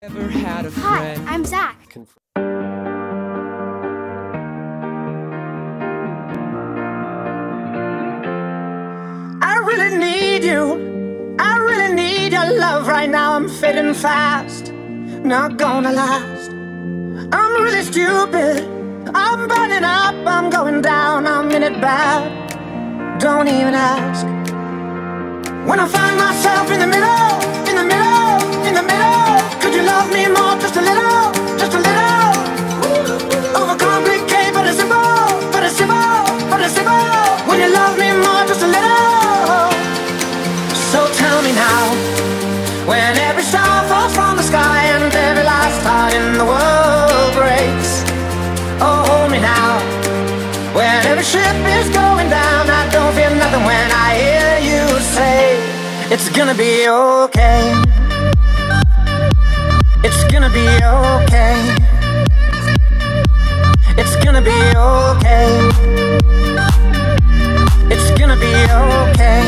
Ever had a Hi, friend? I'm Zach. I really need you. I really need your love right now. I'm fading fast, not gonna last. I'm really stupid. I'm burning up, I'm going down, I'm in it bad. Don't even ask. When I find myself in the middle, in the middle, in the middle, could you love me more, just a little, just a little? Overcomplicate, but it's simple, but it's simple, but it's simple. When you love me more, just a little. So tell me now, when every star falls from the sky and every last heart in the world breaks. Oh, hold me now, when every ship is going down, I don't feel nothing when I hear you say, it's gonna be okay. It's gonna be okay. It's gonna be okay. It's gonna be okay.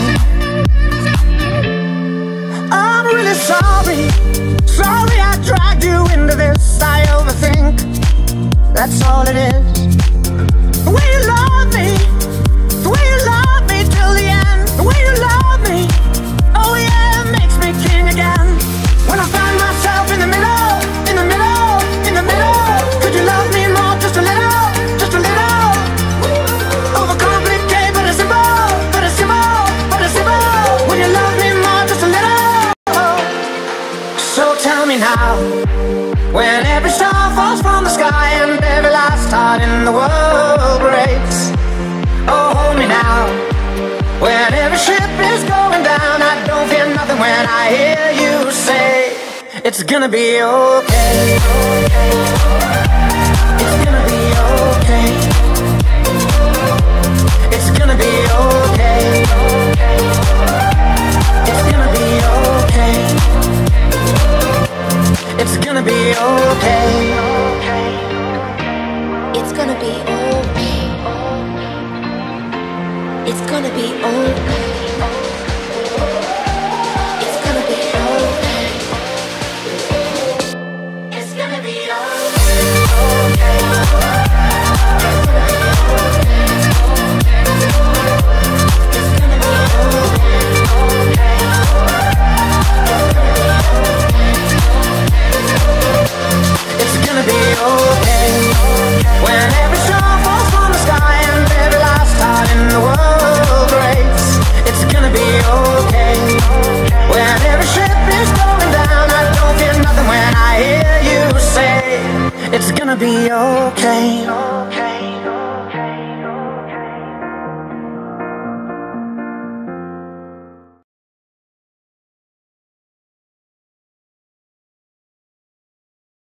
I'm really sorry. Sorry I dragged you into this. I overthink. That's all it is. The way you love me, the way you love me till the end, the way you love me, oh yeah, it makes me king again. When I find myself in the middle, in the middle, in the middle, could you love me more, just a little, just a little? Overcomplicate, but it's simple, but it's simple, but it's simple. When you love me more, just a little. So tell me now, when every star falls from the sky and every last heart in the world breaks. Oh, hold me now, when every ship is going down, I don't feel nothing when I hear you say, it's gonna be okay. It's gonna be okay. It's gonna be okay. It's gonna be okay. It's gonna be okay. It's gonna be okay. It's gonna be okay. It's gonna be okay. It's gonna be okay. It's gonna be okay. When every star falls from the sky and every last heart in the world breaks. It's gonna be okay. When every ship is going down, I don't feel nothing when I hear you say, it's gonna be okay.